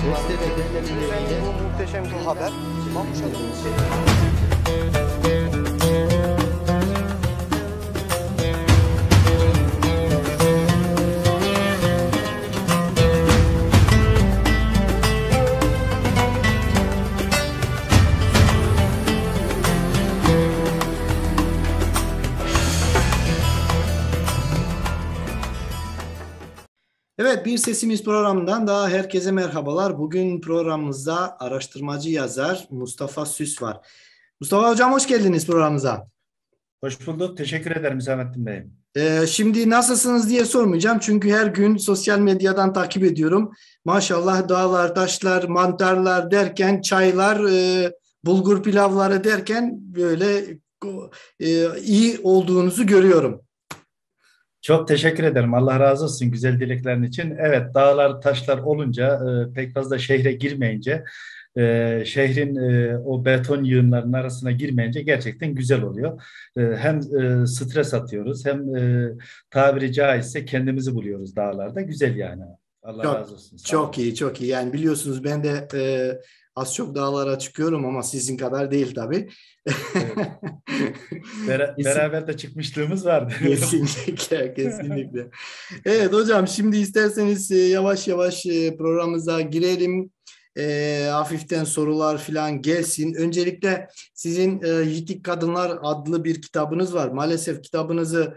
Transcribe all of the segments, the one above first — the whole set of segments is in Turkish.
Bu muhteşem bir haber. Evet, Bir Sesimiz programından daha herkese merhabalar. Bugün programımızda araştırmacı yazar Mustafa Süs var. Mustafa Hocam hoş geldiniz programımıza. Hoş bulduk. Teşekkür ederim Hüsamettin Bey. Şimdi nasılsınız diye sormayacağım. Çünkü her gün sosyal medyadan takip ediyorum. Maşallah dağlar, taşlar, mantarlar derken çaylar, bulgur pilavları derken böyle iyi olduğunuzu görüyorum. Çok teşekkür ederim. Allah razı olsun güzel dileklerin için. Evet, dağlar, taşlar olunca pek fazla şehre girmeyince, şehrin o beton yığınlarının arasına girmeyince gerçekten güzel oluyor. Hem stres atıyoruz hem tabiri caizse kendimizi buluyoruz dağlarda. Güzel yani. Allah razı olsun. Çok iyi, çok iyi. Yani biliyorsunuz ben de az çok dağlara çıkıyorum ama sizin kadar değil tabii. Evet. Beraber de çıkmışlığımız vardı. Kesinlikle, kesinlikle. Evet hocam, şimdi isterseniz yavaş yavaş programımıza girelim. Hafiften sorular falan gelsin. Öncelikle sizin Yitik Kadınlar adlı bir kitabınız var. Maalesef kitabınızı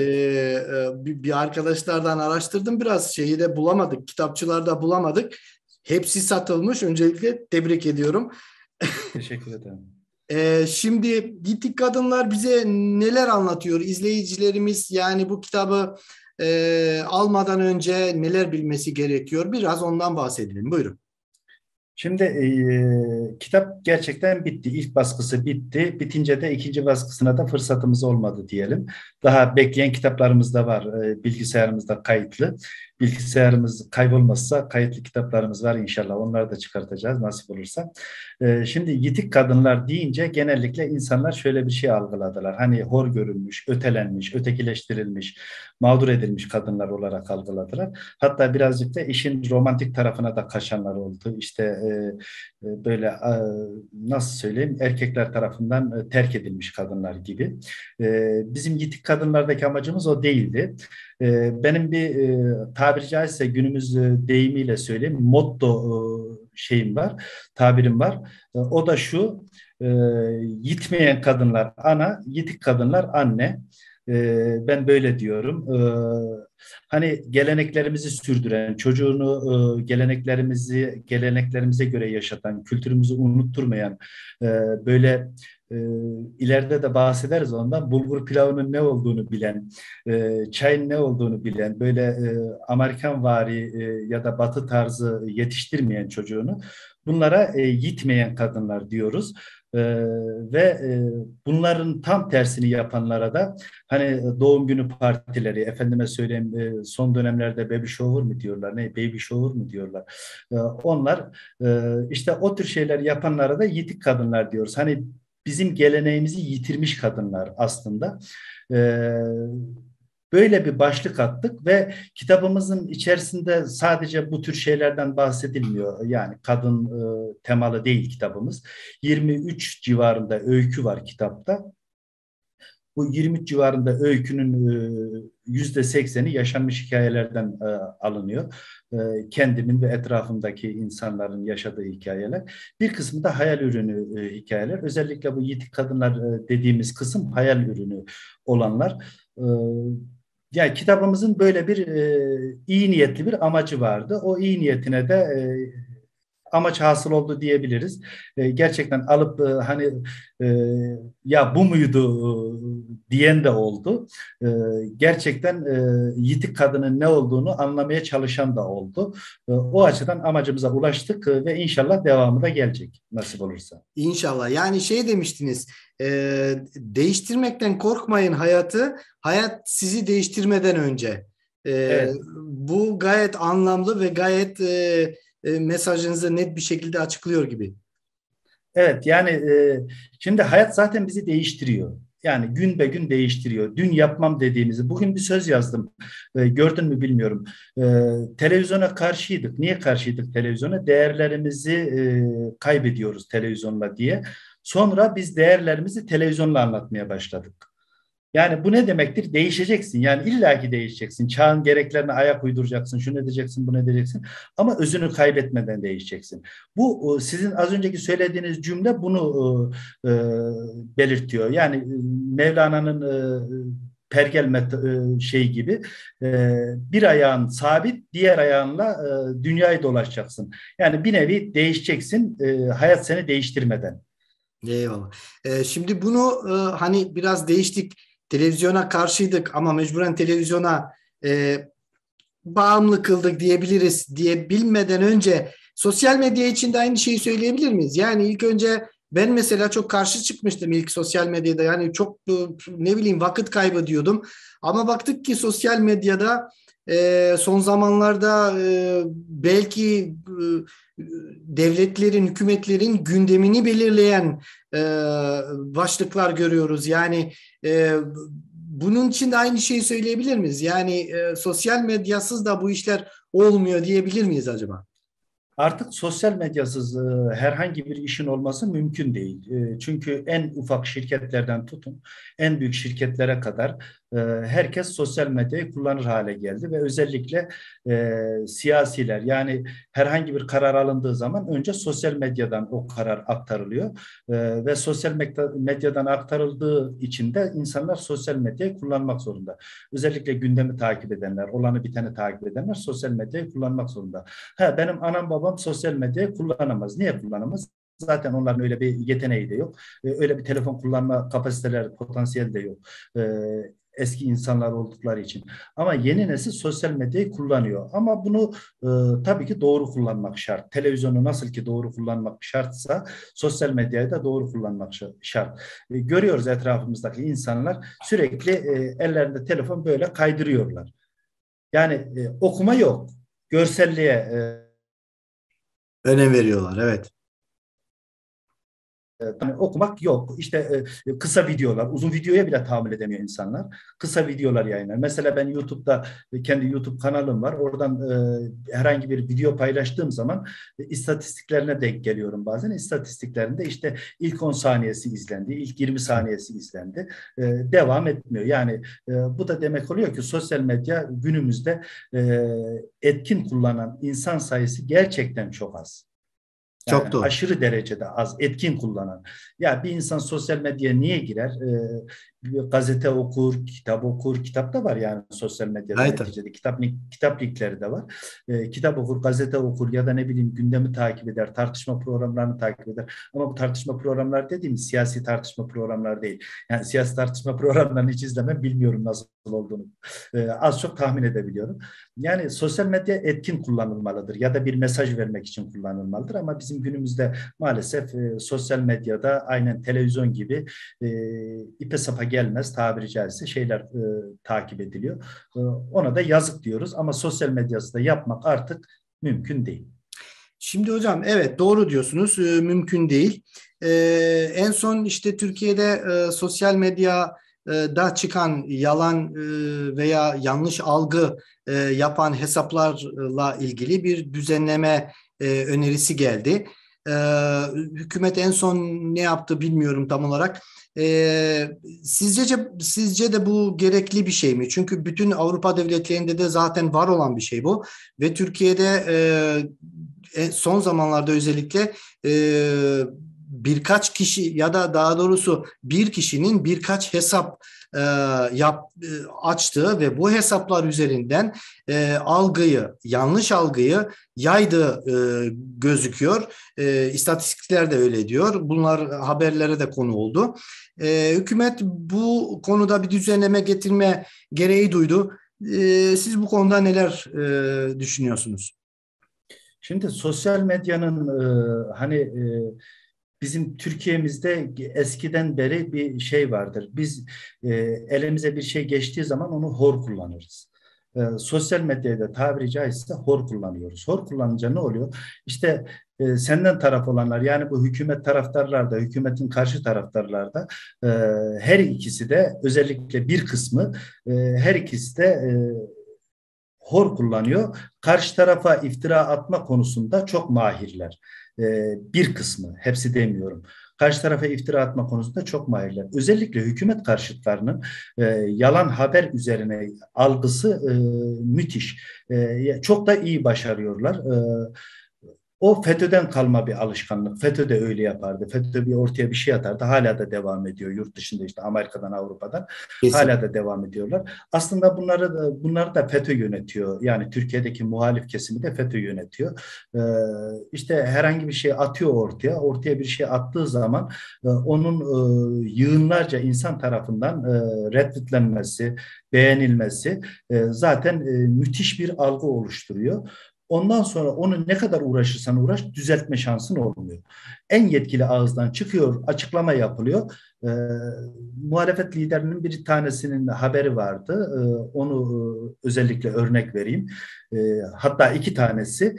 bir arkadaşlardan araştırdım. Biraz şeyi de bulamadık. Kitapçılarda bulamadık. Hepsi satılmış. Öncelikle tebrik ediyorum. Teşekkür ederim. Şimdi Yitik Kadınlar bize neler anlatıyor? İzleyicilerimiz yani bu kitabı almadan önce neler bilmesi gerekiyor? Biraz ondan bahsedelim. Buyurun. Şimdi kitap gerçekten bitti. İlk baskısı bitti. Bitince de ikinci baskısına da fırsatımız olmadı diyelim. Daha bekleyen kitaplarımız da var. Bilgisayarımızda kayıtlı. Bilgisayarımız kaybolmazsa kayıtlı kitaplarımız var inşallah. Onları da çıkartacağız nasip olursa. Şimdi yitik kadınlar deyince genellikle insanlar şöyle bir şey algıladılar. Hani hor görülmüş, ötelenmiş, ötekileştirilmiş, mağdur edilmiş kadınlar olarak algıladılar. Hatta birazcık da işin romantik tarafına da kaçanlar oldu. İşte böyle nasıl söyleyeyim erkekler tarafından terk edilmiş kadınlar gibi. Bizim yitik kadınlardaki amacımız o değildi. Benim bir tabiri caizse günümüz deyimiyle söyleyeyim motto şeyim var, tabirim var. O da şu: yitmeyen kadınlar ana, yitik kadınlar anne. Ben böyle diyorum. Hani geleneklerimizi sürdüren, çocuğunu geleneklerimize göre yaşatan, kültürümüzü unutturmayan, böyle ileride de bahsederiz ondan. Bulgur pilavının ne olduğunu bilen, çayın ne olduğunu bilen, böyle Amerikanvari ya da Batı tarzı yetiştirmeyen çocuğunu, bunlara yitmeyen kadınlar diyoruz. Ve bunların tam tersini yapanlara da hani doğum günü partileri, efendime söyleyeyim son dönemlerde baby shower mu diyorlar, baby shower mu diyorlar. Onlar işte o tür şeyler yapanlara da yitik kadınlar diyoruz. Hani bizim geleneğimizi yitirmiş kadınlar aslında. Böyle bir başlık attık ve kitabımızın içerisinde sadece bu tür şeylerden bahsedilmiyor. Yani kadın temalı değil kitabımız. 23 civarında öykü var kitapta. Bu 23 civarında öykünün %80'i yaşanmış hikayelerden alınıyor. Kendimin ve etrafımdaki insanların yaşadığı hikayeler. Bir kısmı da hayal ürünü hikayeler. Özellikle bu yitik kadınlar dediğimiz kısım hayal ürünü olanlar. Yani kitabımızın böyle bir iyi niyetli bir amacı vardı. O iyi niyetine de amaç hasıl oldu diyebiliriz. Gerçekten alıp hani ya bu muydu diyen de oldu. Gerçekten yitik kadının ne olduğunu anlamaya çalışan da oldu. O açıdan amacımıza ulaştık ve inşallah devamı da gelecek nasip olursa. İnşallah. Yani şey demiştiniz, değiştirmekten korkmayın hayatı, hayat sizi değiştirmeden önce. Evet. Bu gayet anlamlı ve gayet mesajınızı net bir şekilde açıklıyor gibi. Evet yani şimdi hayat zaten bizi değiştiriyor. Yani gün be gün değiştiriyor. Dün yapmam dediğimizi, bugün bir söz yazdım. Gördün mü bilmiyorum. Televizyona karşıydık. Niye karşıydık televizyona? Değerlerimizi kaybediyoruz televizyonla diye. Sonra biz değerlerimizi televizyonla anlatmaya başladık. Yani bu ne demektir? Değişeceksin. Yani illaki değişeceksin. Çağın gereklerine ayak uyduracaksın. Şunu edeceksin, bunu edeceksin. Ama özünü kaybetmeden değişeceksin. Bu sizin az önceki söylediğiniz cümle bunu belirtiyor. Yani Mevlana'nın pergel şey gibi bir ayağın sabit, diğer ayağınla dünyayı dolaşacaksın. Yani bir nevi değişeceksin. Hayat seni değiştirmeden. Eyvallah. Şimdi bunu hani biraz değiştik. Televizyona karşıydık ama mecburen televizyona e, bağımlı kıldık diyebiliriz diye bilmeden önce sosyal medya için de aynı şeyi söyleyebilir miyiz? Yani ilk önce ben mesela çok karşı çıkmıştım ilk sosyal medyada. Yani çok ne bileyim vakit kaybı diyordum. Ama baktık ki sosyal medyada son zamanlarda belki devletlerin, hükümetlerin gündemini belirleyen e, başlıklar görüyoruz. Yani bunun için de aynı şeyi söyleyebilir miyiz? Yani sosyal medyasız da bu işler olmuyor diyebilir miyiz acaba? Artık sosyal medyasız herhangi bir işin olması mümkün değil. Çünkü en ufak şirketlerden tutun, en büyük şirketlere kadar herkes sosyal medyayı kullanır hale geldi ve özellikle siyasiler, yani herhangi bir karar alındığı zaman önce sosyal medyadan o karar aktarılıyor ve sosyal medyadan aktarıldığı için de insanlar sosyal medyayı kullanmak zorunda. Özellikle gündemi takip edenler, olanı biteni takip edenler sosyal medyayı kullanmak zorunda. Benim anam babam sosyal medyayı kullanamaz. Niye kullanamaz? Zaten onların öyle bir yeteneği de yok. Öyle bir telefon kullanma kapasiteleri, potansiyeli de yok. Eski insanlar oldukları için. Ama yeni nesil sosyal medyayı kullanıyor. Ama bunu tabii ki doğru kullanmak şart. Televizyonu nasıl ki doğru kullanmak şartsa sosyal medyayı da doğru kullanmak şart. Görüyoruz etrafımızdaki insanlar sürekli ellerinde telefon böyle kaydırıyorlar. Yani okuma yok. Görselliğe Önem veriyorlar, evet. yani okumak yok. İşte kısa videolar, uzun videoya bile tahammül edemiyor insanlar. Kısa videolar yayınlar. Mesela ben YouTube'da kendi YouTube kanalım var. Oradan herhangi bir video paylaştığım zaman istatistiklerine denk geliyorum bazen. İstatistiklerinde işte ilk 10 saniyesi izlendi, ilk 20 saniyesi izlendi. Devam etmiyor. Yani bu da demek oluyor ki sosyal medya günümüzde etkin kullanan insan sayısı gerçekten çok az. Yani Çok doğru. aşırı derecede az, etkin kullanan. Ya bir insan sosyal medyaya niye girer? Bir gazete okur, kitap okur. Kitap da var yani sosyal medyada Evet. neticede. Kitap linkleri de var. Kitap okur, gazete okur ya da ne bileyim gündemi takip eder, tartışma programlarını takip eder. Ama bu tartışma programları dediğimiz siyasi tartışma programları değil. Yani siyasi tartışma programlarını hiç izlemem, bilmiyorum nasıl olduğunu. Az çok tahmin edebiliyorum. Yani sosyal medya etkin kullanılmalıdır ya da bir mesaj vermek için kullanılmalıdır ama bizim günümüzde maalesef sosyal medyada aynen televizyon gibi ipe sapa gelmez tabiri caizse şeyler takip ediliyor. Ona da yazık diyoruz ama sosyal medyası da yapmak artık mümkün değil. Şimdi hocam evet doğru diyorsunuz. Mümkün değil. En son işte Türkiye'de sosyal medyada çıkan yalan veya yanlış algı yapan hesaplarla ilgili bir düzenleme önerisi geldi. Hükümet en son ne yaptı bilmiyorum tam olarak. Sizce de bu gerekli bir şey mi? Çünkü bütün Avrupa devletlerinde de zaten var olan bir şey bu ve Türkiye'de son zamanlarda özellikle birkaç kişi ya da daha doğrusu bir kişinin birkaç hesap açtığı ve bu hesaplar üzerinden yanlış algıyı yaydığı gözüküyor. İstatistikler de öyle diyor. Bunlar haberlere de konu oldu. Hükümet bu konuda bir düzenleme getirme gereği duydu. Siz bu konuda neler düşünüyorsunuz? Şimdi sosyal medyanın hani bizim Türkiye'mizde eskiden beri bir şey vardır. Biz elimize bir şey geçtiği zaman onu hor kullanırız. Sosyal medyada tabiri caizse hor kullanıyoruz. Hor kullanınca ne oluyor? İşte senden taraf olanlar, yani bu hükümet taraftarlar da, hükümetin karşı taraftarlar da, her ikisi de, özellikle bir kısmı, her ikisi de hor kullanıyor. Karşı tarafa iftira atma konusunda çok mahirler. Bir kısmı, hepsi demiyorum. Karşı tarafa iftira atma konusunda çok mahirler. Özellikle hükümet karşıtlarının yalan haber üzerine algısı müthiş. Çok da iyi başarıyorlar. O FETÖ'den kalma bir alışkanlık. FETÖ de öyle yapardı. FETÖ bir ortaya bir şey atardı. Hala da devam ediyor. Yurt dışında, işte Amerika'dan, Avrupa'dan Kesin. hala da devam ediyorlar. Aslında bunları da FETÖ yönetiyor. Yani Türkiye'deki muhalif kesimi de FETÖ yönetiyor. İşte herhangi bir şey atıyor ortaya. Ortaya bir şey attığı zaman onun yığınlarca insan tarafından retweetlenmesi, beğenilmesi zaten müthiş bir algı oluşturuyor. Ondan sonra onu ne kadar uğraşırsan uğraş, düzeltme şansın olmuyor. En yetkili ağızdan çıkıyor, açıklama yapılıyor. Muhalefet liderinin bir tanesinin haberi vardı. Onu özellikle örnek vereyim. Hatta iki tanesi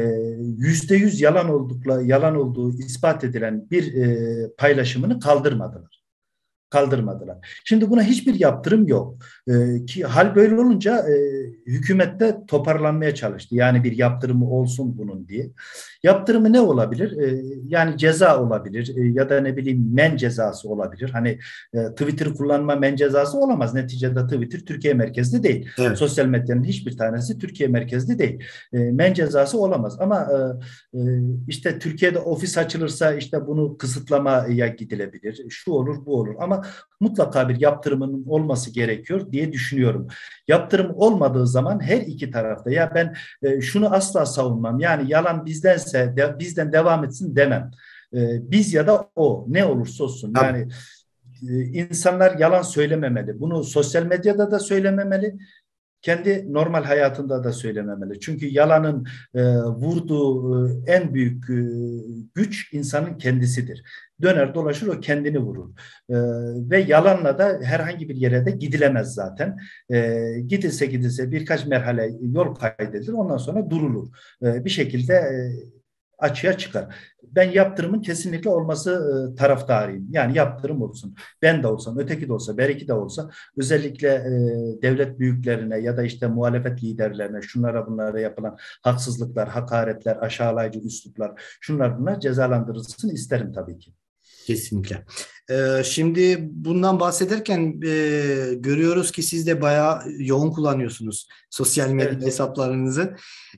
%100 yalan olduğu ispat edilen bir paylaşımını kaldırmadılar. Şimdi buna hiçbir yaptırım yok. Ki hal böyle olunca hükümette toparlanmaya çalıştı. Yani bir yaptırımı olsun bunun diye. Yaptırımı ne olabilir? Yani ceza olabilir ya da ne bileyim men cezası olabilir. Hani Twitter'ı kullanma men cezası olamaz. Neticede Twitter Türkiye merkezli değil. Evet. Sosyal medyanın hiçbir tanesi Türkiye merkezli değil. Men cezası olamaz. Ama işte Türkiye'de ofis açılırsa işte bunu kısıtlamaya gidilebilir. Şu olur, bu olur. Ama mutlaka bir yaptırımının olması gerekiyor diye düşünüyorum. Yaptırım olmadığı zaman her iki tarafta, ya ben şunu asla savunmam. Yani yalan bizdense bizden devam etsin demem. Biz ya da o, ne olursa olsun. Yani insanlar yalan söylememeli. Bunu sosyal medyada da söylememeli. Kendi normal hayatında da söylememeli. Çünkü yalanın vurduğu en büyük güç insanın kendisidir. Döner dolaşır o kendini vurur. Ve yalanla da herhangi bir yere de gidilemez zaten. Gidilse birkaç merhale yol kaydedilir, ondan sonra durulur. Bir şekilde açığa çıkar. Ben yaptırımın kesinlikle olması taraftarıyım. Yani yaptırım olsun. Ben de olsam, öteki de olsa, beriki de olsa, özellikle devlet büyüklerine ya da işte muhalefet liderlerine, şunlara bunlara yapılan haksızlıklar, hakaretler, aşağılayıcı üsluplar, şunlar bunlar cezalandırılsın isterim tabii ki. Kesinlikle. Şimdi bundan bahsederken görüyoruz ki siz de bayağı yoğun kullanıyorsunuz sosyal medya Evet. hesaplarınızı.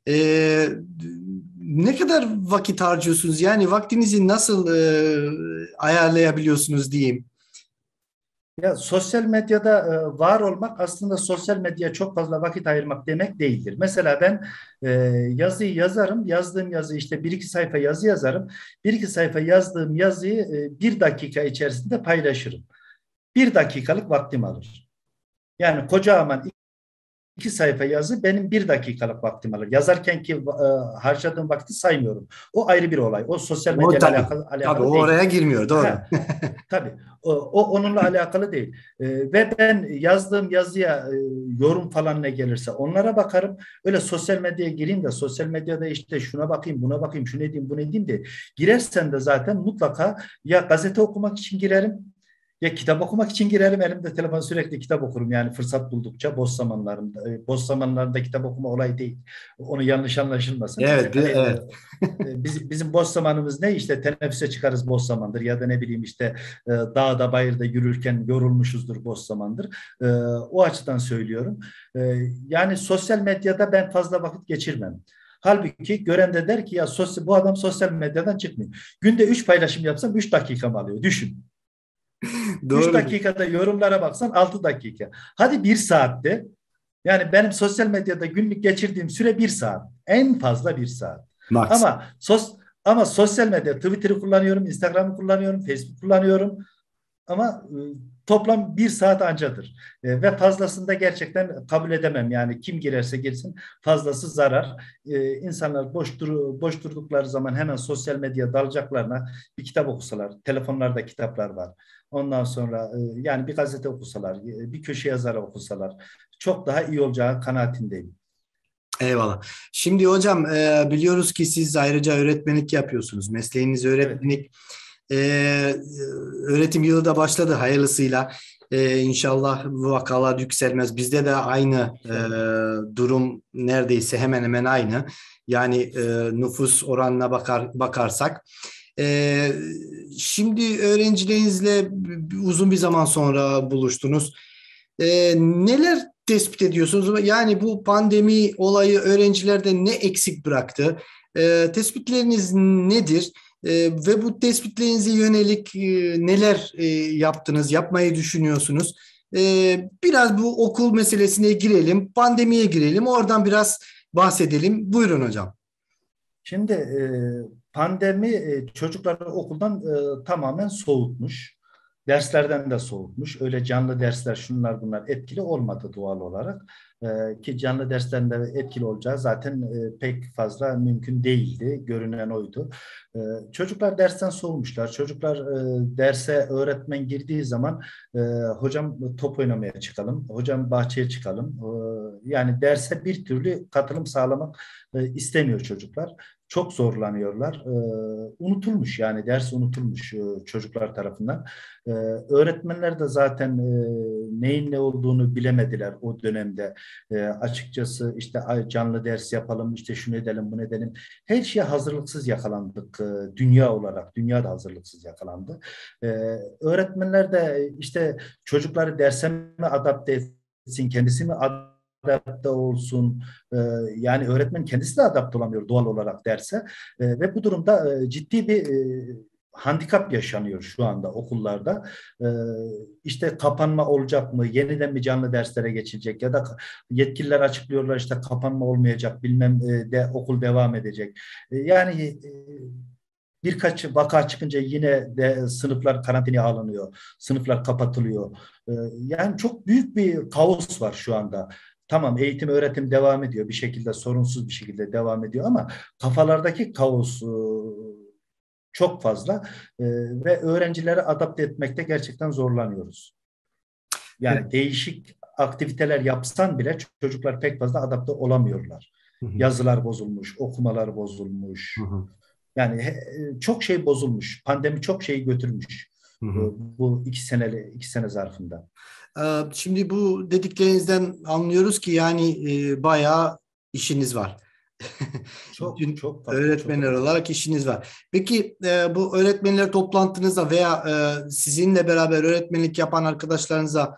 Ne kadar vakit harcıyorsunuz? Yani vaktinizi nasıl ayarlayabiliyorsunuz diyeyim? Ya sosyal medyada var olmak aslında sosyal medyaya çok fazla vakit ayırmak demek değildir. Mesela ben yazıyı yazarım, yazdığım yazı işte bir iki sayfa yazı yazarım. Bir iki sayfa yazdığım yazıyı bir dakika içerisinde paylaşırım. Bir dakikalık vaktim alır. Yani kocaman iki sayfa yazı benim bir dakikalık vaktim alır. Yazarken ki harcadığım vakti saymıyorum. O ayrı bir olay. O sosyal O medyayla tabii. alakalı, Tabii alakalı o değil. oraya girmiyor. Doğru. Ha, tabii. O onunla alakalı değil. Ve ben yazdığım yazıya yorum falan ne gelirse onlara bakarım. Öyle sosyal medyaya gireyim de sosyal medyada işte şuna bakayım, buna bakayım, şunu edeyim, bunu edeyim de girersen de zaten mutlaka ya gazete okumak için girerim, ya kitap okumak için girerim. Elimde telefon, sürekli kitap okurum. Yani fırsat buldukça boş zamanlarımda. Boş zamanlarında kitap okuma olay değil. Onu yanlış anlaşılmasın. Evet, Hani evet. bizim boş zamanımız ne? İşte teneffüse çıkarız, boş zamandır. Ya da ne bileyim işte dağda bayırda yürürken yorulmuşuzdur, boş zamandır. O açıdan söylüyorum. Yani sosyal medyada ben fazla vakit geçirmem. Halbuki gören de der ki ya bu adam sosyal medyadan çıkmıyor. Günde 3 paylaşım yapsam 3 dakikamı alıyor. Düşün. 3 Doğru. dakikada yorumlara baksan 6 dakika. Hadi 1 saatte. Yani benim sosyal medyada günlük geçirdiğim süre 1 saat. En fazla 1 saat. Max. Ama sosyal medya, Twitter'ı kullanıyorum, Instagram'ı kullanıyorum, Facebook kullanıyorum. Ama toplam 1 saat ancadır. Ve fazlasını da gerçekten kabul edemem. Yani kim girerse girsin fazlası zarar. İnsanlar boş durdukları zaman hemen sosyal medyaya dalacaklarına bir kitap okusalar. Telefonlarda kitaplar var. Ondan sonra yani bir gazete okusalar, bir köşe yazarı okusalar çok daha iyi olacağı kanaatindeyim. Eyvallah. Şimdi hocam biliyoruz ki siz ayrıca öğretmenlik yapıyorsunuz. Mesleğiniz Evet. öğretmenlik. E, Öğretim yılı da başladı hayırlısıyla. İnşallah bu vakalar yükselmez. Bizde de aynı İnşallah. durum neredeyse hemen hemen aynı. Yani nüfus oranına bakarsak. E, Şimdi öğrencilerinizle uzun bir zaman sonra buluştunuz. Neler tespit ediyorsunuz? Yani bu pandemi olayı öğrencilerde ne eksik bıraktı? Tespitleriniz nedir? Ve bu tespitlerinize yönelik neler yaptınız, yapmayı düşünüyorsunuz? Biraz bu okul meselesine girelim, pandemiye girelim, oradan biraz bahsedelim. Buyurun hocam. Şimdi pandemi çocukları okuldan tamamen soğutmuş. Derslerden de soğutmuş. Öyle canlı dersler şunlar bunlar etkili olmadı doğal olarak. Ki canlı derslerin de etkili olacağı zaten pek fazla mümkün değildi. Görünen oydu. Çocuklar dersten soğumuşlar. Çocuklar derse öğretmen girdiği zaman hocam top oynamaya çıkalım, hocam bahçeye çıkalım. Yani derse bir türlü katılım sağlamak istemiyor çocuklar. Çok zorlanıyorlar. Unutulmuş yani ders unutulmuş çocuklar tarafından. Öğretmenler de zaten neyin ne olduğunu bilemediler o dönemde. Açıkçası işte canlı ders yapalım, işte şunu edelim, bunu edelim. Her şeye hazırlıksız yakalandık dünya olarak. Dünya da hazırlıksız yakalandı. E, Öğretmenler de işte çocukları derse mi adapte etsin, kendisi mi adapte olsun. Yani öğretmen kendisi de adapte olamıyor doğal olarak derse. Ve bu durumda ciddi bir handikap yaşanıyor şu anda okullarda. Ee, işte kapanma olacak mı? Yeniden mi canlı derslere geçilecek? Ya da yetkililer açıklıyorlar işte kapanma olmayacak, bilmem de okul devam edecek. Yani birkaç vaka çıkınca yine de sınıflar karantinaya alınıyor. Sınıflar kapatılıyor. Yani çok büyük bir kaos var şu anda. Tamam eğitim öğretim devam ediyor bir şekilde sorunsuz bir şekilde devam ediyor ama kafalardaki kaos çok fazla ve öğrencileri adapte etmekte gerçekten zorlanıyoruz. Evet. Yani değişik aktiviteler yapsan bile çocuklar pek fazla adapte olamıyorlar. Hı hı, Yazılar bozulmuş, okumalar hı bozulmuş. hı, Yani çok şey bozulmuş. Pandemi çok şeyi götürmüş hı hı. bu iki sene zarfında. Şimdi bu dediklerinizden anlıyoruz ki yani bayağı işiniz var. Çok Bütün çok fazla, çok öğretmenler fazla. olarak işiniz var. Peki bu öğretmenler toplantınızda veya sizinle beraber öğretmenlik yapan arkadaşlarınızla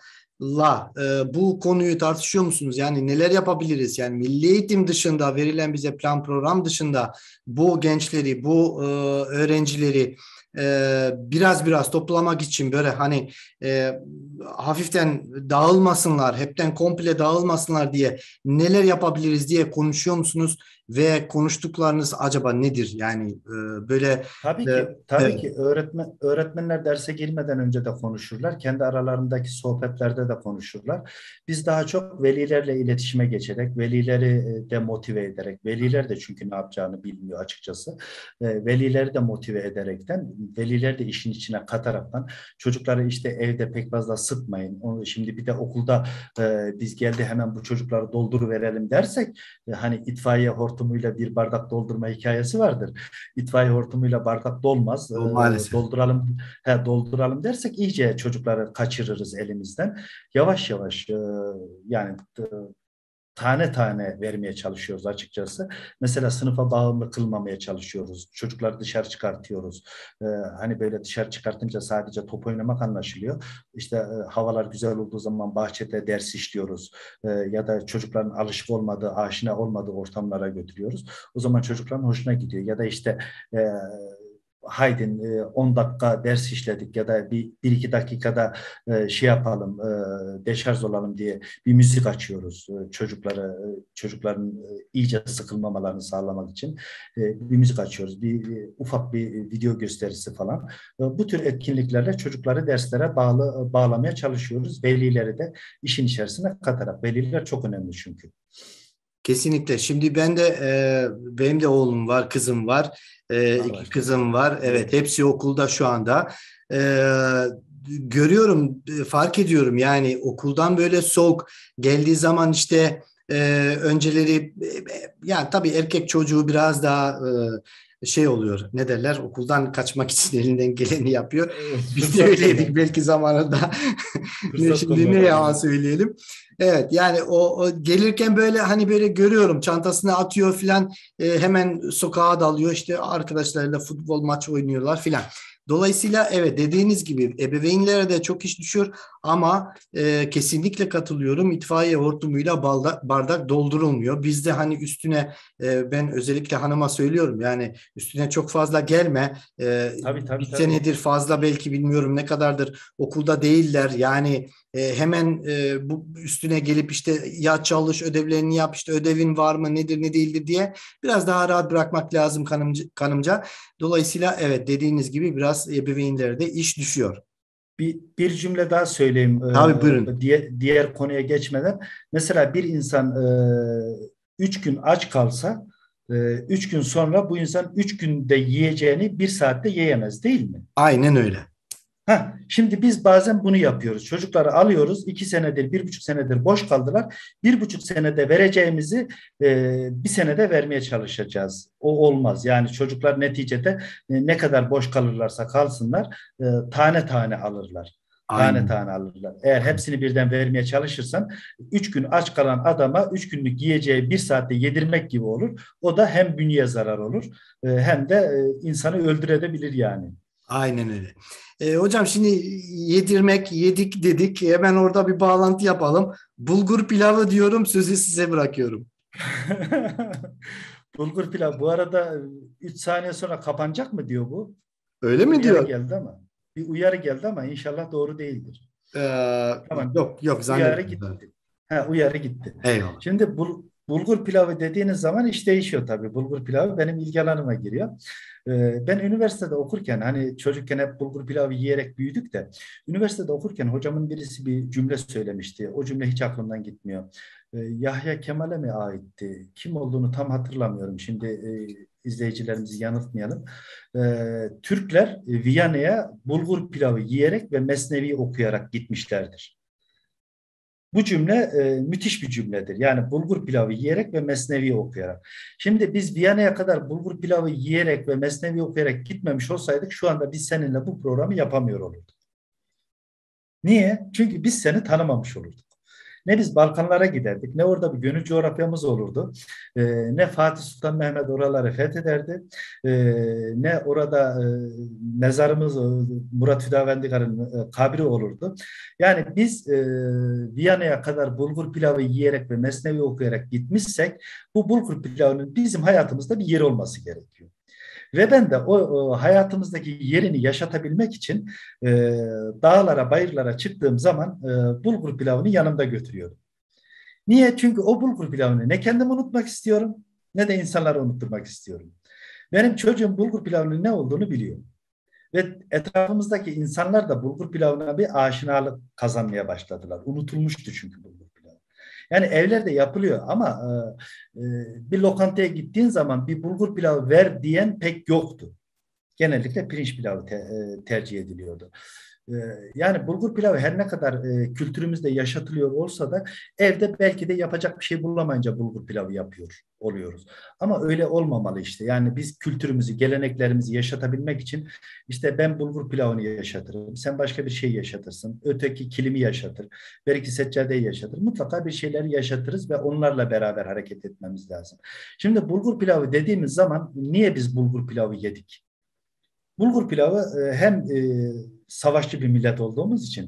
bu konuyu tartışıyor musunuz? Yani neler yapabiliriz? Yani milli eğitim dışında verilen bize plan program dışında bu gençleri, bu öğrencileri biraz toplamak için böyle hani e, hafiften dağılmasınlar, hepten komple dağılmasınlar diye neler yapabiliriz diye konuşuyor musunuz? Ve konuştuklarınız acaba nedir? Yani böyle Tabii e, ki, tabii evet. ki öğretmenler derse girmeden önce de konuşurlar. Kendi aralarındaki sohbetlerde de konuşurlar. Biz daha çok velilerle iletişime geçerek, velileri de motive ederek, veliler de çünkü ne yapacağını bilmiyor açıkçası. Velileri de motive ederekten, veliler de işin içine kataraktan, çocukları işte evde pek fazla sıkmayın. Şimdi bir de okulda biz geldi hemen bu çocukları dolduruverelim dersek, hani itfaiye hortumuyla bir bardak doldurma hikayesi vardır. İtfaiye hortumuyla bardak dolmaz. O maalesef. Dolduralım dersek iyice çocukları kaçırırız elimizden. Yavaş yavaş yani tane tane vermeye çalışıyoruz açıkçası. Mesela sınıfa bağımlı kılmamaya çalışıyoruz. Çocukları dışarı çıkartıyoruz. Hani böyle dışarı çıkartınca sadece top oynamak anlaşılıyor. İşte havalar güzel olduğu zaman bahçede ders işliyoruz. Ya da çocukların alışık olmadığı, aşina olmadığı ortamlara götürüyoruz. O zaman çocukların hoşuna gidiyor. Ya da işte e, haydin 10 dakika ders işledik ya da bir iki dakikada şey yapalım, deşarj olalım diye bir müzik açıyoruz çocukların iyice sıkılmamalarını sağlamak için bir müzik açıyoruz. Ufak bir video gösterisi falan. Bu tür etkinliklerle çocukları derslere bağlamaya çalışıyoruz. Velileri de işin içerisine katarak. Veliler çok önemli çünkü. Kesinlikle. Şimdi benim de oğlum var, kızım var. Allah İki başlasın. kızım var. Evet, hepsi okulda şu anda. E, Görüyorum, fark ediyorum. Yani okuldan böyle soğuk geldiği zaman işte Önceleri yani tabii erkek çocuğu biraz daha şey oluyor. Ne derler? Okuldan kaçmak için elinden geleni yapıyor. Biz de Fırsat öyleydik kolluyor. belki zamanında. Ne Fırsat şimdi ne kolluyorlar yalan aynen. söyleyelim. Evet yani o gelirken böyle hani böyle görüyorum çantasını atıyor filan, hemen sokağa dalıyor işte arkadaşlarıyla futbol maç oynuyorlar filan. Dolayısıyla evet dediğiniz gibi ebeveynlere de çok iş düşüyor ama kesinlikle katılıyorum. İtfaiye hortumuyla bardak doldurulmuyor. Bizde hani üstüne ben özellikle hanıma söylüyorum yani üstüne çok fazla gelme. Tabii Bir tabii tabii. senedir fazla belki bilmiyorum ne kadardır okulda değiller. Yani hemen bu üstüne gelip işte ya çalış ödevlerini yap işte ödevin var mı nedir ne değildir diye biraz daha rahat bırakmak lazım kanımca. Dolayısıyla evet dediğiniz gibi biraz ebeveynlere de iş düşüyor. Bir cümle daha söyleyeyim Tabii buyurun. diğer konuya geçmeden. Mesela bir insan 3 gün aç kalsa 3 gün sonra bu insan 3 günde yiyeceğini 1 saatte yiyemez değil mi? Aynen öyle. Şimdi biz bazen bunu yapıyoruz. Çocukları alıyoruz. 2 senedir, 1,5 senedir boş kaldılar. 1,5 senede vereceğimizi 1 senede vermeye çalışacağız. O olmaz. Yani çocuklar neticede ne kadar boş kalırlarsa kalsınlar tane tane alırlar. Tane Aynen. tane alırlar. Eğer hepsini birden vermeye çalışırsan 3 gün aç kalan adama 3 günlük yiyeceği 1 saatte yedirmek gibi olur. O da hem bünyeye zarar olur hem de insanı öldürebilir yani. Aynen öyle. Hocam şimdi yedirmek, yedik dedik. Hemen orada bir bağlantı yapalım. Bulgur pilavı diyorum, sözü size bırakıyorum. Bulgur pilav. Bu arada 3 saniye sonra kapanacak mı diyor bu? Öyle Bir mi uyarı diyor? geldi ama. Bir uyarı geldi ama inşallah doğru değildir. Tamam. Yok yok Uyarı zannetmiyorum. gitti. Uyarı gitti. Eyvallah. Şimdi bulgur pilavı dediğiniz zaman iş değişiyor tabii. Bulgur pilavı benim ilgi alanıma giriyor. Ben üniversitede okurken hani çocukken hep bulgur pilavı yiyerek büyüdük de üniversitede okurken hocamın birisi bir cümle söylemişti. O cümle hiç aklımdan gitmiyor. Yahya Kemal'e mi aitti? Kim olduğunu tam hatırlamıyorum. Şimdi izleyicilerimizi yanıltmayalım. Türkler Viyana'ya bulgur pilavı yiyerek ve Mesnevi okuyarak gitmişlerdir. Bu cümle müthiş bir cümledir. Yani bulgur pilavı yiyerek ve Mesnevi okuyarak. Şimdi biz Viyana'ya kadar bulgur pilavı yiyerek ve Mesnevi okuyarak gitmemiş olsaydık şu anda biz seninle bu programı yapamıyor olurduk. Niye? Çünkü biz seni tanımamış olurduk. Ne biz Balkanlara giderdik, ne orada bir gönül coğrafyamız olurdu, ne Fatih Sultan Mehmet oraları fethederdi, ne orada mezarımız Murat Hüdavendigar'ın kabri olurdu. Yani biz Viyana'ya kadar bulgur pilavı yiyerek ve Mesnevi okuyarak gitmişsek bu bulgur pilavının bizim hayatımızda bir yeri olması gerekiyor. Ve ben de o hayatımızdaki yerini yaşatabilmek için e, dağlara, bayırlara çıktığım zaman bulgur pilavını yanımda götürüyorum. Niye? Çünkü o bulgur pilavını ne kendim unutmak istiyorum ne de insanları unutturmak istiyorum. Benim çocuğum bulgur pilavının ne olduğunu biliyor. Ve etrafımızdaki insanlar da bulgur pilavına bir aşinalık kazanmaya başladılar. Unutulmuştu çünkü bulgur pilavı. Yani evlerde yapılıyor ama bir lokantaya gittiğin zaman bir bulgur pilavı ver diyen pek yoktu. Genellikle pirinç pilavı tercih ediliyordu. E, Yani bulgur pilavı her ne kadar kültürümüzde yaşatılıyor olsa da evde belki de yapacak bir şey bulamayınca bulgur pilavı yapıyor oluyoruz. Ama öyle olmamalı işte. Yani biz kültürümüzü, geleneklerimizi yaşatabilmek için işte ben bulgur pilavını yaşatırım, sen başka bir şey yaşatırsın, öteki kilimi yaşatır, belki seccadeyi yaşatır. Mutlaka bir şeyleri yaşatırız ve onlarla beraber hareket etmemiz lazım. Şimdi bulgur pilavı dediğimiz zaman niye biz bulgur pilavı yedik? Bulgur pilavı hem savaşçı bir millet olduğumuz için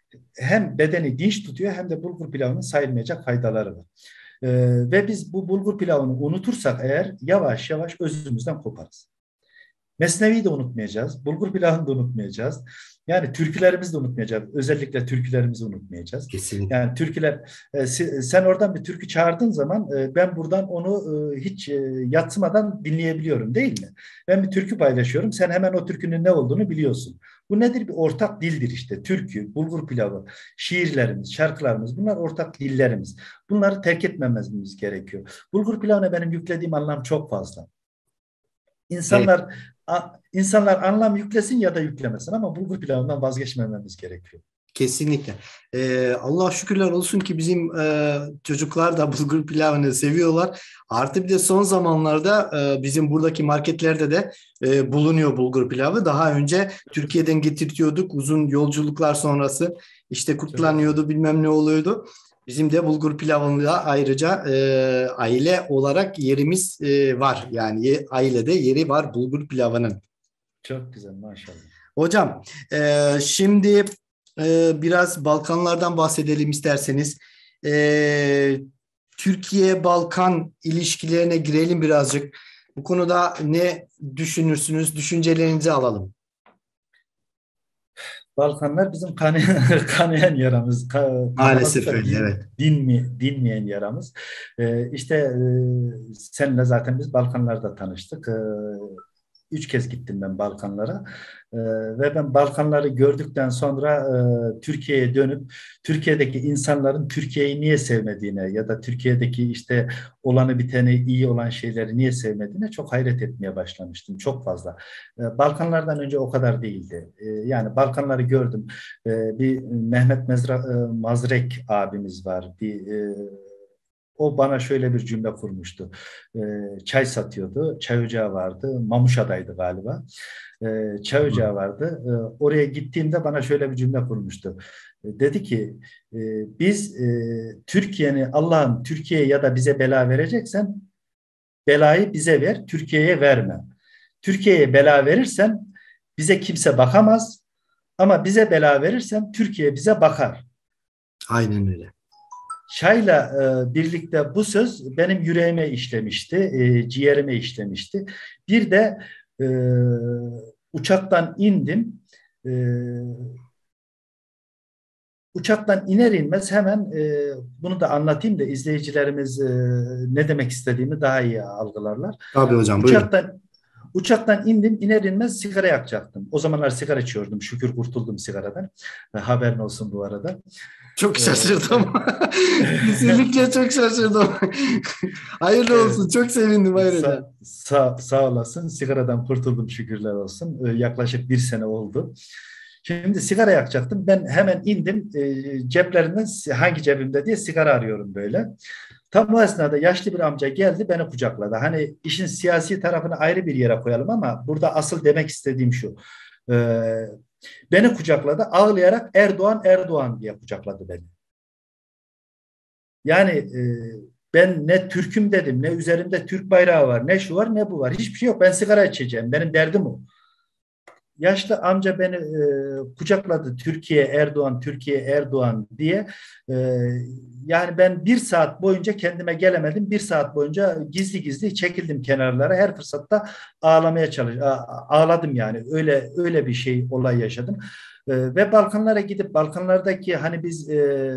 hem bedeni dinç tutuyor hem de bulgur pilavının sayılmayacak faydaları var. E, Ve biz bu bulgur pilavını unutursak eğer yavaş yavaş özümüzden koparız. Mesnevi'yi de unutmayacağız. Bulgur pilavını da unutmayacağız. Yani türkülerimizi de unutmayacağız. Özellikle türkülerimizi unutmayacağız. Kesinlikle. Yani türküler, sen oradan bir türkü çağırdığın zaman ben buradan onu hiç yadsımadan dinleyebiliyorum değil mi? Ben bir türkü paylaşıyorum. Sen hemen o türkünün ne olduğunu biliyorsun. Bu nedir? Bir ortak dildir işte. Türkü, bulgur pilavı, şiirlerimiz, şarkılarımız bunlar ortak dillerimiz. Bunları terk etmememiz gerekiyor. Bulgur pilavına benim yüklediğim anlam çok fazla. Evet. İnsanlar anlam yüklesin ya da yüklemesin ama bulgur pilavından vazgeçmememiz gerekiyor. Kesinlikle. Allah şükürler olsun ki bizim çocuklar da bulgur pilavını seviyorlar. Artı bir de son zamanlarda bizim buradaki marketlerde de bulunuyor bulgur pilavı. Daha önce Türkiye'den getirtiyorduk uzun yolculuklar sonrası. İşte kutlanıyordu, bilmem ne oluyordu. Bizim de bulgur pilavında ayrıca aile olarak yerimiz var. Yani ailede yeri var bulgur pilavının. Çok güzel maşallah. Hocam, şimdi biraz Balkanlardan bahsedelim isterseniz. Türkiye-Balkan ilişkilerine girelim birazcık. Bu konuda ne düşünürsünüz? Düşüncelerinizi alalım. Balkanlar bizim kanayan yaramız. Maalesef Kafamızda öyle, evet. dinmeyen yaramız. İşte seninle zaten biz Balkanlarda tanıştık. 3 kez gittim ben Balkanlara. Ve ben Balkanları gördükten sonra Türkiye'ye dönüp Türkiye'deki insanların Türkiye'yi niye sevmediğine ya da Türkiye'deki işte olanı biteni, iyi olan şeyleri niye sevmediğine çok hayret etmeye başlamıştım. Çok fazla. Balkanlardan önce o kadar değildi. Yani Balkanları gördüm. Bir Mehmet Mazrek abimiz var. O bana şöyle bir cümle kurmuştu. Çay satıyordu. Çay ocağı vardı. Mamuşa'daydı galiba. Çay ocağı vardı. Oraya gittiğimde bana şöyle bir cümle kurmuştu. Dedi ki biz Türkiye'ni Allah'ım Türkiye'ye ya da bize bela vereceksen belayı bize ver, Türkiye'ye verme. Türkiye'ye bela verirsen bize kimse bakamaz ama bize bela verirsen Türkiye bize bakar. Aynen öyle. Çayla birlikte bu söz benim yüreğime işlemişti, ciğerime işlemişti. Bir de uçaktan indim. Uçaktan iner inmez hemen bunu da anlatayım da izleyicilerimiz ne demek istediğimi daha iyi algılarlar. Tabii hocam, buyurun. Uçaktan indim, iner inmez sigara yakacaktım. O zamanlar sigara içiyordum. Şükür kurtuldum sigaradan. Haberin olsun bu arada. Çok şaşırdım. Kesinlikle çok şaşırdım. Hayırlı olsun. Çok sevindim ayrıca. Sağ olasın. Sigaradan kurtuldum şükürler olsun. Yaklaşık 1 sene oldu. Şimdi sigara yakacaktım. Ben hemen indim. Ceplerinden hangi cebimde diye sigara arıyorum böyle. Tam o esnada yaşlı bir amca geldi beni kucakladı. Hani işin siyasi tarafını ayrı bir yere koyalım ama burada asıl demek istediğim şu. Beni kucakladı. Ağlayarak Erdoğan Erdoğan diye kucakladı beni. Yani ben ne Türk'üm dedim, ne üzerimde Türk bayrağı var, ne şu var ne bu var. Hiçbir şey yok. Ben sigara içeceğim. Benim derdim o. Yaşlı amca beni kucakladı. Türkiye Erdoğan, Türkiye Erdoğan diye. Yani ben 1 saat boyunca kendime gelemedim. 1 saat boyunca gizli gizli çekildim kenarlara. Her fırsatta ağladım yani. Öyle bir şey olay yaşadım. Ve Balkanlara gidip Balkanlardaki hani biz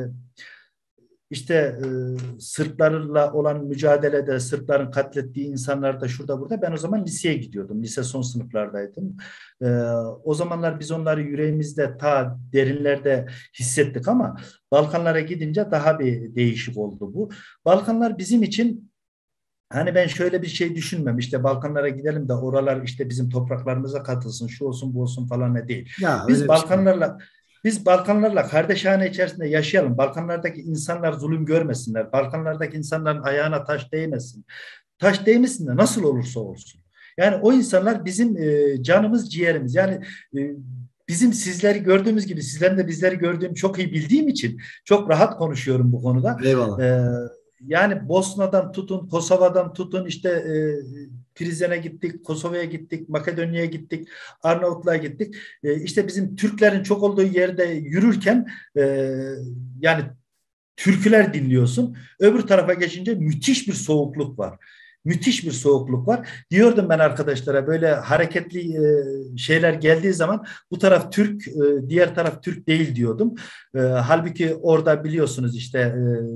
İşte Sırplarla olan mücadelede, Sırpların katlettiği insanlar da şurada burada. Ben o zaman liseye gidiyordum. Lise son sınıflardaydım. O zamanlar biz onları yüreğimizde ta derinlerde hissettik ama Balkanlara gidince daha bir değişik oldu bu. Balkanlar bizim için hani ben şöyle bir şey düşünmem. İşte Balkanlara gidelim de oralar işte bizim topraklarımıza katılsın, şu olsun bu olsun falan ne değil. Ya, Biz Balkanlarla Biz Balkanlarla kardeşhane içerisinde yaşayalım. Balkanlardaki insanlar zulüm görmesinler. Balkanlardaki insanların ayağına taş değmesin. Taş değmesin de nasıl olursa olsun. Yani o insanlar bizim canımız, ciğerimiz. Yani bizim sizleri gördüğümüz gibi sizlerin de bizleri gördüğüm çok iyi bildiğim için çok rahat konuşuyorum bu konuda. Eyvallah. Yani Bosna'dan tutun, Kosova'dan tutun işte Prizren'e gittik, Kosova'ya gittik, Makedonya'ya gittik, Arnavutluğa gittik. İşte bizim Türklerin çok olduğu yerde yürürken yani türküler dinliyorsun. Öbür tarafa geçince müthiş bir soğukluk var. Müthiş bir soğukluk var. Diyordum ben arkadaşlara böyle hareketli şeyler geldiği zaman bu taraf Türk, diğer taraf Türk değil diyordum. Halbuki orada biliyorsunuz işte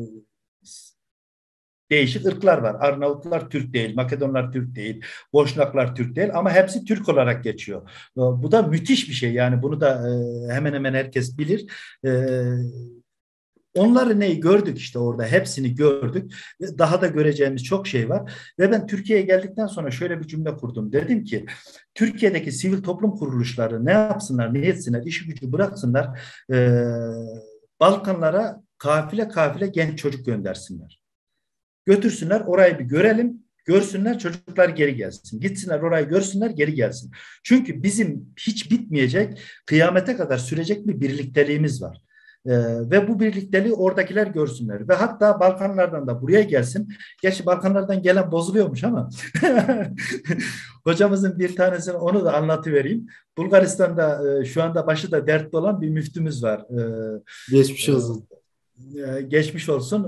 değişik ırklar var. Arnavutlar Türk değil, Makedonlar Türk değil, Boşnaklar Türk değil ama hepsi Türk olarak geçiyor. Bu da müthiş bir şey. Yani bunu da hemen hemen herkes bilir. Onları neyi gördük işte orada, hepsini gördük. Daha da göreceğimiz çok şey var. Ve ben Türkiye'ye geldikten sonra şöyle bir cümle kurdum. Dedim ki Türkiye'deki sivil toplum kuruluşları ne yapsınlar, ne etsinler, işi gücü bıraksınlar. Balkanlara kafile kafile genç çocuk göndersinler. Götürsünler, orayı bir görelim, görsünler, çocuklar geri gelsin. Gitsinler orayı görsünler, geri gelsin. Çünkü bizim hiç bitmeyecek, kıyamete kadar sürecek bir birlikteliğimiz var. Ve bu birlikteliği oradakiler görsünler. Ve hatta Balkanlardan da buraya gelsin. Gerçi Balkanlardan gelen bozuluyormuş ama hocamızın bir tanesini, onu da anlatıvereyim. Bulgaristan'da şu anda başı da dertli olan bir müftümüz var. Geçmiş olsun. Geçmiş olsun.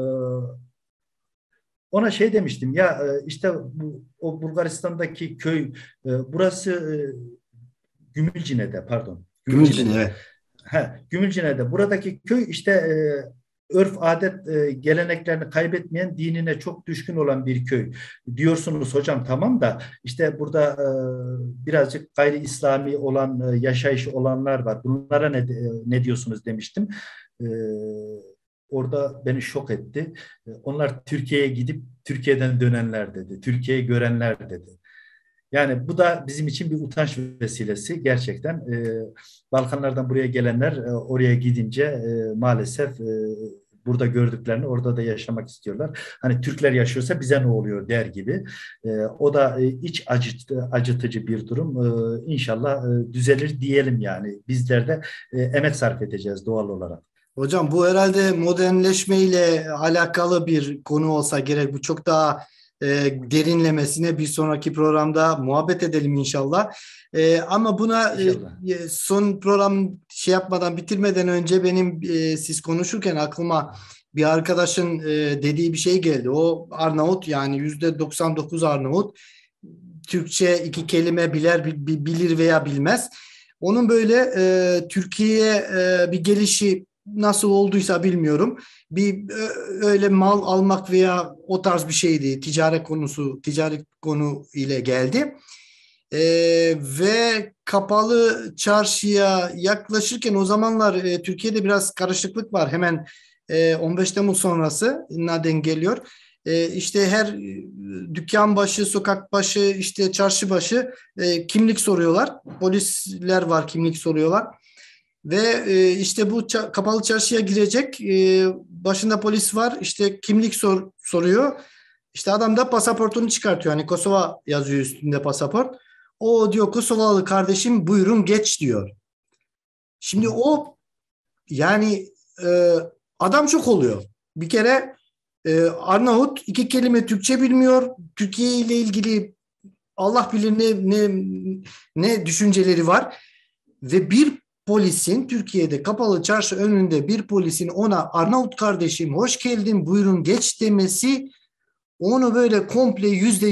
Ona şey demiştim ya, işte o Bulgaristan'daki köy, burası Gümülcine'de, pardon. Gümülcine, evet. Gümülcine'de buradaki köy işte örf adet geleneklerini kaybetmeyen, dinine çok düşkün olan bir köy. Diyorsunuz hocam, tamam da işte burada birazcık gayri İslami olan yaşayış olanlar var. Bunlara ne diyorsunuz demiştim. Orada beni şok etti. Onlar Türkiye'ye gidip Türkiye'den dönenler dedi. Türkiye'yi görenler dedi. Yani bu da bizim için bir utanç vesilesi. Gerçekten Balkanlardan buraya gelenler oraya gidince maalesef burada gördüklerini orada da yaşamak istiyorlar. Hani Türkler yaşıyorsa bize ne oluyor der gibi. O da iç acıtıcı bir durum. İnşallah düzelir diyelim yani. Bizler de emek sarf edeceğiz doğal olarak. Hocam bu herhalde modernleşmeyle alakalı bir konu olsa gerek. Bu çok daha derinlemesine bir sonraki programda muhabbet edelim inşallah. Ama buna son program bitirmeden önce benim siz konuşurken aklıma bir arkadaşın dediği bir şey geldi. O Arnavut, yani %99 Arnavut. Türkçe 2 kelime bilir veya bilmez. Onun böyle Türkiye'ye bir gelişi nasıl olduysa bilmiyorum. Bir öyle mal almak veya o tarz bir şeydi. Ticaret konu ile geldi. Ve kapalı çarşıya yaklaşırken o zamanlar Türkiye'de biraz karışıklık var. Hemen 15 Temmuz sonrası denk geliyor. İşte her dükkan başı, sokak başı, işte çarşı başı kimlik soruyorlar. Polisler var, kimlik soruyorlar. Ve işte bu kapalı çarşıya girecek, başında polis var, işte kimlik soruyor. İşte adam da pasaportunu çıkartıyor. Hani Kosova yazıyor üstünde pasaport. O diyor Kosovalı kardeşim, buyurun geç diyor. Şimdi o yani adam çok oluyor. Bir kere Arnavut 2 kelime Türkçe bilmiyor. Türkiye ile ilgili Allah bilir ne düşünceleri var. Ve bir polisin, Türkiye'de kapalı çarşı önünde bir polisin ona Arnavut kardeşim hoş geldin buyurun geç demesi onu böyle komple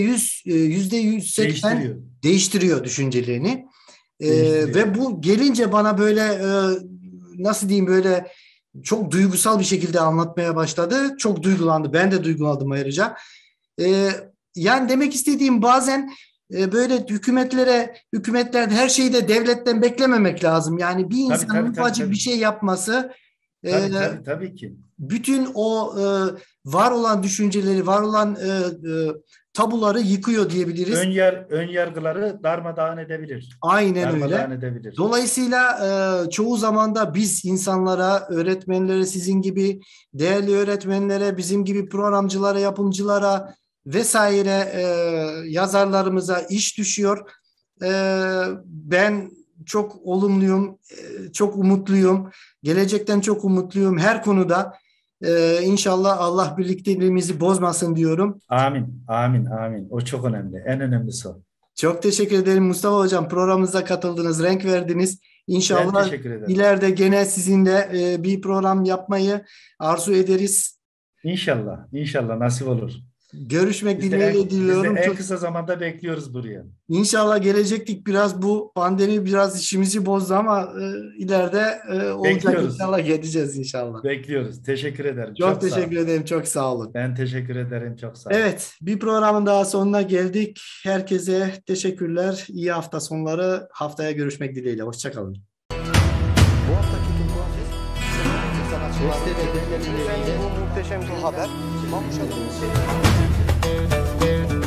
%180 değiştiriyor düşüncelerini. Ve bu gelince bana böyle nasıl diyeyim, böyle çok duygusal bir şekilde anlatmaya başladı. Çok duygulandı. Ben de duygulandım ayrıca. Yani demek istediğim, bazen böyle hükümetler her şeyi de devletten beklememek lazım. Yani bir insanın ufacık bir şey yapması tabii ki. Bütün o var olan düşünceleri, var olan tabuları yıkıyor diyebiliriz. Ön yargıları darmadağın edebilir. Aynen öyle. Dolayısıyla çoğu zaman da biz insanlara, öğretmenlere, sizin gibi değerli öğretmenlere, bizim gibi programcılara, yapımcılara vesaire yazarlarımıza iş düşüyor. Ben çok olumluyum, çok umutluyum. Gelecekten çok umutluyum her konuda. İnşallah Allah birlikteliğimizi bozmasın diyorum. Amin, amin, amin. O çok önemli. En önemlisi o. Çok teşekkür ederim Mustafa Hocam. Programımıza katıldınız, renk verdiniz. İnşallah ileride gene sizinle bir program yapmayı arzu ederiz. İnşallah, inşallah nasip olur. Görüşmek dileğiyle diliyorum. Biz de en kısa zamanda bekliyoruz buraya. İnşallah gelecektik. Biraz bu pandemi biraz işimizi bozdu ama ileride olacak. İnşallah geleceğiz inşallah. Bekliyoruz. Teşekkür ederim. Çok teşekkür ederim. Çok sağ olun. Ben teşekkür ederim. Çok sağ olun. Evet, bir programın daha sonuna geldik. Herkese teşekkürler. İyi hafta sonları. Haftaya görüşmek dileğiyle. Hoşça kalın. Bu haftaki Turkuaz sanatçı sunan Besteleri lütfen bu muhteşem bir haber.